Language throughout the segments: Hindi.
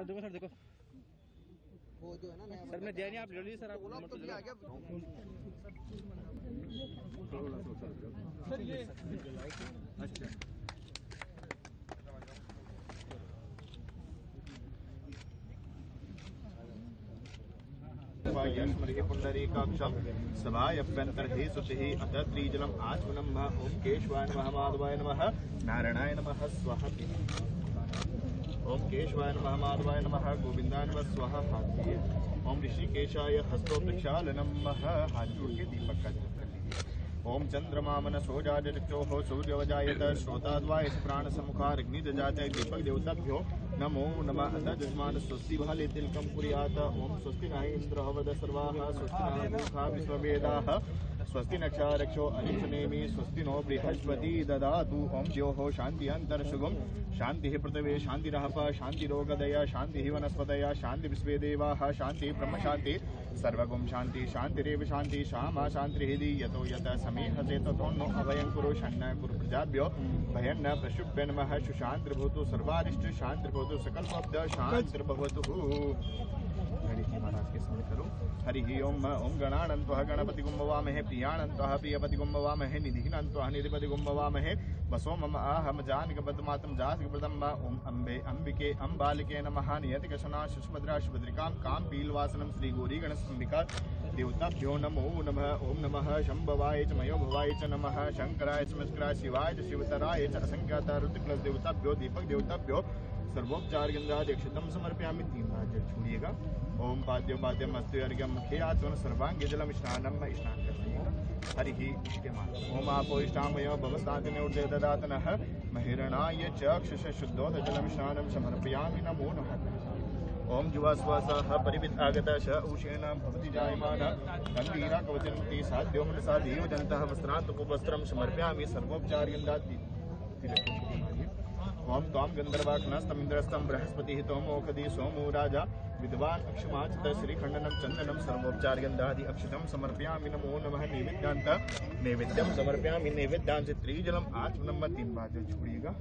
देखो सर, देखो वो जो है ना नया सर, मैं दिया नहीं, आप ले लीजिए सर। आप तो भी आ गया सर, ये अच्छा स्मृति पुंडरीकाक्षं सभायभ्यन्तर्हि सुतिः अथ त्रिजलम् आचमनं ओं केशवाय नमः माधवाय नमः नारायणाय नमः स्वः ओं केशवाय नमः माधवाय नमः गोविंदाय नमः स्वः हाथी ओं ऋषिकेशाय हस्तोपक्षालनं हाथ जोड़ के दीपक का जप कर लीजिए। ओम चंद्रमा मनसो जाजचक्षोः सूर्यवजायत श्रोताद्वाय प्राणसमुखाग्निदजात दीपक देवताभ्यो नमो नमः। अथ जजमान स्वस्ति भाले तिलकं कुर्यात्। ओम स्वस्ति न इंद्रो वद सर्वाः स्वस्ति न मूर्खा विश्ववेदाः स्वस्ति नक्षारक्षो अनिक्षनेमि स्वस्ति नो बृहस्पति ददातु। ओम द्योः शान्ति अन्तरशुभं शान्तिः पृथिवी शान्तिरः शान्तिरोगदया शान्तिः वनस्पतयः शान्ति विश्वे देवाः शान्तिः ब्रह्म शान्ति सर्वगुं शान्ति शान्तिरेव शान्ति शामा शान्तिरिति यतो यतः समेह चेतो नो अभयं कुरु शन्न कुरु प्रजाभ्यो भयन्न प्रशुभ्य नमः। सुशान्तिर्भवतु सर्वारिष्ट शान्तिर्भवतु सकलशब्द शान्तिर्भवतु। गणेश जी महाराज के समय करो। हरि ओम ओम गणानन्त्वः गणपतिगुं भवामहे प्रियानन्त्वः प्रियपतिगुं भवामहे निधिनन्त्वः निधिपतिगुं भवामहे वसो मम आहम जानकपद्मातं जातकप्रदम्। ओम अम्बे अम्बिके अम्बालिके नमः। नियतिकशना सुभद्रा सुभद्रिकां कां पीलवासनं श्री गौरी गणेशाम्बिका देवताभ्यो नमो नमः। ओम नमः शंभवाय च मयो भवाय च नमः। शंकराय च मस्कराय शिवाय च शिवतराय च असंख्याता ऋतुक्लस देवताभ्यो दीपक देवताभ्यो सर्वोपचार गंधाध्यक्षतम समर्पयामि। 3 बार जल छोड़िएगा। ओम पाद्यो पाद्यम अस्तु अर्घ्यम मुखे आत्मन सर्वांग जलम स्नानम स्नान कर लीजिएगा। हरि इसके मान ओम आपो इष्टामयो भवस्तातिने ऊर्जे ददातनः महिरणाय चक्षुष शुद्धोद जलम स्नानम समर्पयामि नमो नमः। ओम जुवास्वासः परिवित आगतः स उषेण भवति जायमान गंभीरा कवचन्ति साध्यो मनसा देवदन्तः वस्त्रात् उपवस्त्रं समर्पयामि सर्वोपचार गंधात् ओम त्वां गंधर्वाघ्नस्तमिन्द्रस्तं बृहस्पतिः तोमोखधि सोमो राजा विद्वान् अक्षमाचित श्रीखंडनम चंदनम सर्वोपचार गंधादि अक्षतम समर्पयामि नमो नमः। नैवेद्यांत नैवेद्यम समर्पयामि नैवेद्यां से त्रिजलम आचमनम। 3 बार जल छोड़िएगा।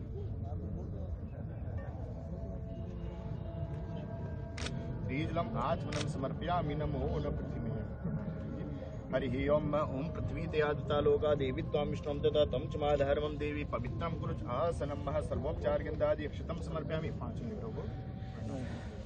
त्रिजलम आचमनम समर्पयामि नमो नमः। पृथ्वी हरि ओम ओम पृथ्वी ते आदिता लोका देवी त्वां विष्णुं तथा तं च माधर्मं देवी पवित्रं कुरु आसनं सर्वोपचार गंधादि अक्षतम समर्पयामि। 5 मिनटों को